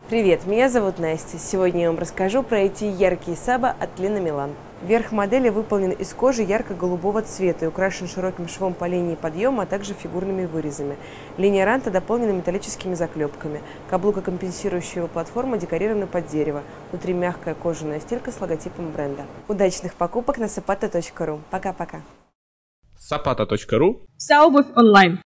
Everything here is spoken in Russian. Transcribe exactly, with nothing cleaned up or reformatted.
Привет, меня зовут Настя. Сегодня я вам расскажу про эти яркие Саба от Lina Milan. Верх модели выполнен из кожи ярко-голубого цвета и украшен широким швом по линии подъема, а также фигурными вырезами. Линия ранта дополнена металлическими заклепками. Каблук и компенсирующая его платформа декорированы под дерево. Внутри мягкая кожаная стелька с логотипом бренда. Удачных покупок на сапата точка ру. Пока-пока. сапата точка ру. Вся обувь онлайн.